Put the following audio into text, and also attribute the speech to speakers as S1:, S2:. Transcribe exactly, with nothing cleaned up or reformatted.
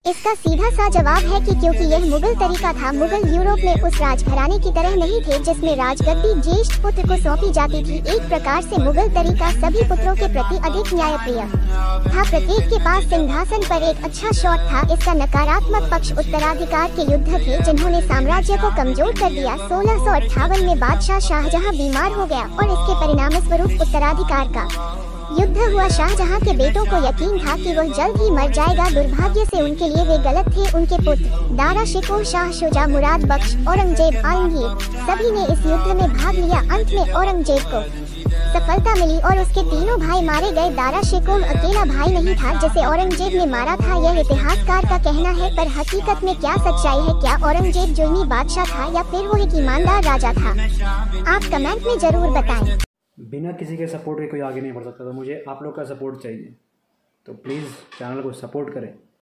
S1: इसका सीधा सा जवाब है कि क्योंकि यह मुगल तरीका था। मुगल यूरोप में उस राजघराने की तरह नहीं थे जिसमें राजगद्दी ज्येष्ठ पुत्र को सौंपी जाती थी। एक प्रकार से मुगल तरीका सभी पुत्रों के प्रति अधिक न्यायप्रिय था। प्रत्येक के पास सिंहासन पर एक अच्छा शौक था। इसका नकारात्मक पक्ष उत्तराधिकार के युद्ध थे जिन्होंने साम्राज्य को कमजोर कर दिया। सोलह सौ अट्ठावन में बादशाह शाहजहां बीमार हो गया और इसके परिणामस्वरूप उत्तराधिकार का युद्ध हुआ। शाहजहां के बेटों को यकीन था कि वह जल्द ही मर जाएगा। दुर्भाग्य से उनके लिए वे गलत थे। उनके पुत्र दारा शिकोह, शाह शुजा, मुराद बख्श, औरंगजेब, आलमगीर सभी ने इस युद्ध में भाग लिया। अंत में औरंगजेब को सफलता मिली और उसके तीनों भाई मारे गए। दारा शिकोह अकेला भाई नहीं था जिसे औरंगजेब ने मारा था, यह इतिहासकार का कहना है। पर हकीकत में क्या सच्चाई है? क्या औरंगजेब जुल्मी बादशाह था या फिर वो एक ईमानदार राजा था? आप कमेंट में जरूर बताएं।
S2: बिना किसी के सपोर्ट के कोई आगे नहीं बढ़ सकता, तो मुझे आप लोग का सपोर्ट चाहिए। तो प्लीज़ चैनल को सपोर्ट करें।